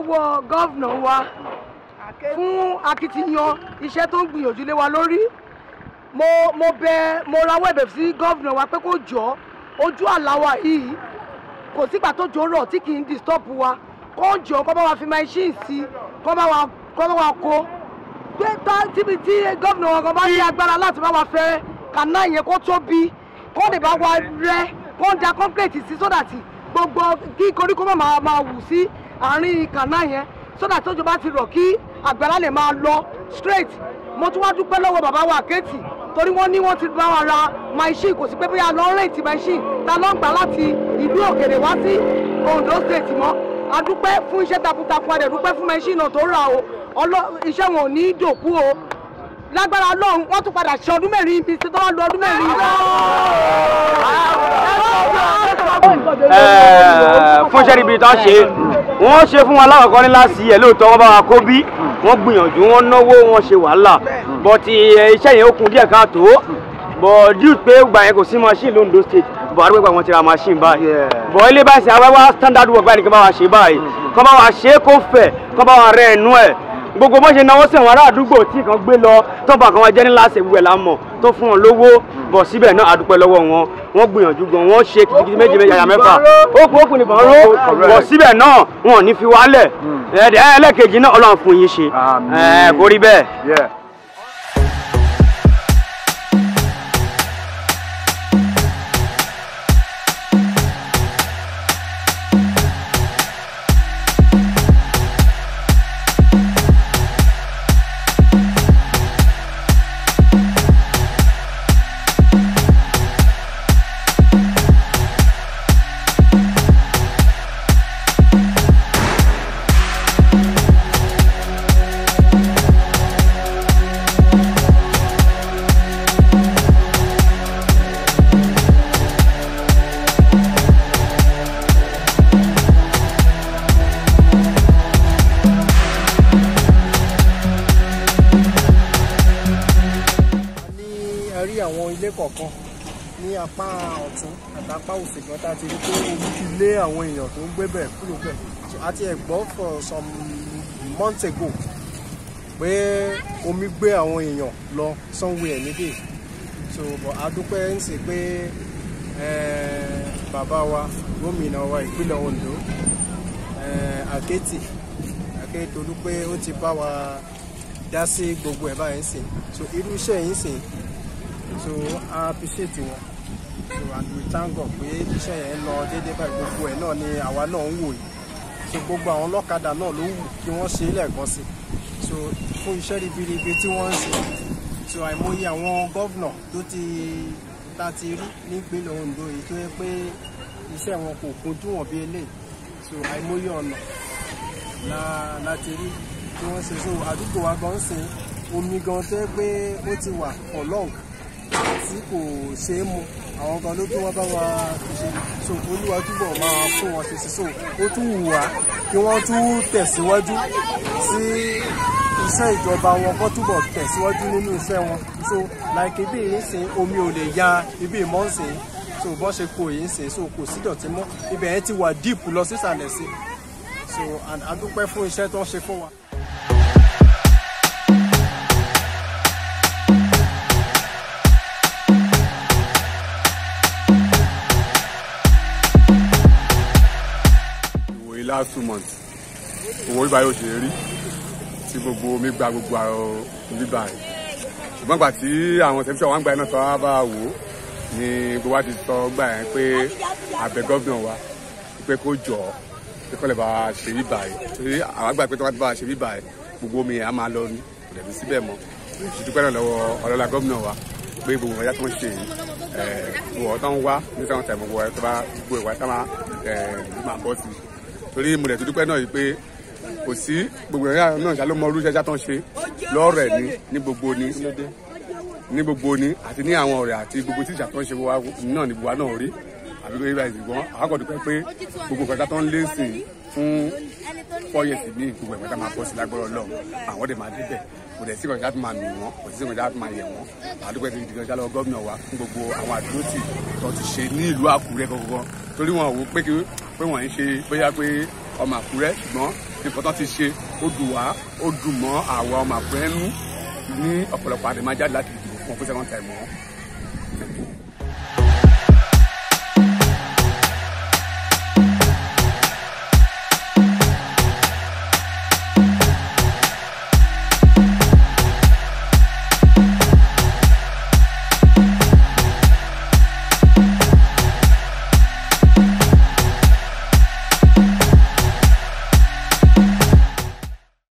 lọ́wọ́ gọ́vnà wa fún akitiyan iṣẹ́ tó ń gbìyànjú lé wa lórí. Mo rawọ́ ẹ̀bẹ̀ sí gọ́vnà wa pé kó jọ ojú àlá wa yìí kò sígbà tó jò rọ̀ tí kì í disturb wa, kó jọ kó bá wa fi machine sí, kó bá wa kó pé tíbi tí gọ́vnà wa kan bá ní agbára láti bá wa fẹ́ kànáà yẹn kó tóbi, kó lè bá wa rẹ́, kó da concrete sí so that gbogbo kí koríko máa wù sí àárín kànáà yẹn so that tójò bá ti rọ̀ kí àgbàrá lè máa lọ straight. Mo tún wá dúpẹ́ lọ́wọ́ bàbá wa Àkẹ́tì torí wọ́n ní wọ́n ti bá wa ra machine, kò sí pé bóyá lọ rent machine ta ló ń gbà láti ìlú òkèrè wá sí Ondo state mọ́. A dúpẹ́ fún iṣẹ́ takuntakun, a dẹ̀ dúpẹ́ fún machine náà tó rà o, iṣẹ́ wọn ò ní dòkú o. Lágbára Ọlọ́run wọ́n tún padà ṣe ọdún mẹ́rin ibi tí wọ́n lo ọdún mẹ́rin. Fún iṣẹ́ ibi tó ṣe wọ́n ṣe fún wa lákọ̀ọ́kọ́ ní láti ẹ̀ lóòótọ́ wọ́n bá wa kó bí wọ́n gbìyànjú wọ́n náwó wọ́n ṣe wàhálà but iṣẹ́ yẹn ó kún díẹ̀ káàtó but due pé gbà yẹn kò sí machine l'Ondo state but àdúgbò pé wọ́n ti ra machine báyìí but ilé báyìí àwẹ́wà standard work báyìí ní kí wọ́n bá wa ṣe báyìí kí wọ́n bá wa ṣe kó fẹ̀ kí wọ́n bá wa rẹ̀ ẹnu ẹ̀ gbogbo bó ṣe náwó sẹ̀wọ̀n ará àdúgbò tí kan gbé lọ tó bá kan wá jẹ́ ní láti ẹ̀wù ẹ̀ lámọ̀ tó fún wọn lówó bọ̀ síbẹ̀ náà àdúpẹ́ lọ́wọ́ wọn wọ́n gbìyànjú gan wọ́n ṣe kìtìkìtì méje àyà mẹ́fà ókùn nìkan ró bọ̀ síbẹ̀ náà wọn ò ní fi wálẹ̀ ẹlẹ́kejì náà Ọlọ́run fún yín ṣe kó rí bẹ́ẹ̀. Àwọn ilé kọ̀ọ̀kan ní apá ọ̀tún àti apá òsì kan tá a ti rí pé omi ti lé àwọn èèyàn tó ń gbé bẹ̀ kúrò bẹ̀. Àti ẹ̀gbọ́n for some months ago pé omi gbé àwọn èèyàn lọ somewhere níbí. So a dúpẹ́ ń sè pé bàbá wa gómìnà wa ìpínlẹ̀ Ondo Àkẹ́tì Tolú pé ó ti bá wa dá sí gbogbo ẹ̀ báyìí sìn. So irú iṣẹ́ yìí sìn. So I appreciate wọn. So and we thank God pé iṣẹ́ yẹn lọ déédéé báyìí gbogbo ẹ̀ náà ni àwa náà ń wò yìí. So gbogbo àwọn ọlọ́kadà náà ló wù kí wọ́n ṣe lẹ́ẹ̀kan sí. So fún iṣẹ́ ribiribi tí wọ́n ń ṣe. So àìmọye àwọn gọ́vnà tó ti rí nípínlẹ̀ Ondo yìí tó yẹ pé iṣẹ́ wọn kò kojú wọn bí eléyìí. So àìmọye ọ̀nà láti rí tí wọ́n ṣe. So àdúgbò wa gan ń sìn omi gan tó yẹ pé ó ti wà for long tí kò ṣe é mu àwọn kan ló tó wá bá wa ṣe. So Olúwa túbọ̀ máa fún wọn ṣe sí. So ó tún wù wá kí wọ́n tún tẹ̀síwájú sí iṣẹ́ ìjọba wọn, kó túbọ̀ tẹ̀síwájú nínú iṣẹ́ wọn. So like ibi yìí sìn omi ò lè ya ibi ìmọ̀ ń sìn. So bọ́n ṣe kó yìí sìn so kò sí ìdọ̀tí mọ́ ibẹ̀ yẹn ti wà deep lọ sísàlẹ̀ sí. So a dúpẹ́ fún iṣẹ́ tó ń ṣe fún wa. Last 2 months owó bíbá yóò ṣe rí tí gbogbo omi gba gbogbo àrò bíbá yìí ṣùgbọ́n gbà tí àwọn tẹ̀síọ̀ wọn gbà iná tó wá bá wò ó ni gbogbo wa ti sọ gbà yẹn pé abẹ gọ́vnà wa pé kó jọ pé kọ́ lè bá a ṣe bíbá yìí torí àwọn àgbà pé tó wá ti bá a ṣe bíbá yìí gbogbo omi yẹn á máa lọ ní kò dẹ̀ bí síbẹ̀ mọ́ ìdúpẹ́ náà lọ́wọ́ ọlọ́lá gọ́vnà wa pé gbogbo ọjà tó ń ṣe wọ̀ tó ń wá ní sáwọn tẹ̀ gbogbo ẹ̀ tó bá gbogbo ìwà tá máa bọ́ sí torí mo dẹ̀ tó dúpẹ́ náà yìí pé kò sí gbogbo ẹ̀yà náà ṣá ló mọ orú iṣẹ́ tó ń ṣe lọ́rẹ̀ ní gbogbo ní àti ní àwọn ọ̀rẹ́ àti gbogbo tí ìṣà tó ń ṣe wa náà ní gbogbo wa náà rí àbí pé ibà ìsìnkàn àkọ́kọ́ dúpẹ́ pé gbogbo ìpẹ́ta tó ń lé sìn fún 4 years ní gbogbo ìpẹ́ta máa bọ́ sí lágbọ́rọ̀ lọ àwọn ọ̀dẹ̀ máa débẹ̀ kò dẹ̀ sí ìkọ̀já tó máa mì wọ́n kò sí ìkọ̀já tó máa yẹ̀ wọ́n àdúpẹ́ ti dìgbà lọ́wọ́ gómìnà wa fún gbogbo àwọn àdúró tì tó ti ṣe ní ìlú Àkúrẹ́ gangan torí wọn wò pé wọ́n ń ṣe bóyá pé ọmọ Àkúrẹ́ ṣùgbọ́n nǹkan tó ti ṣe ó dùn wá ó dùn mọ́ àwa ọmọ Àkúrẹ́ nú ní ọ̀pọ̀lọpọ̀ àdèmájáde láti dìbò fún second time wọn.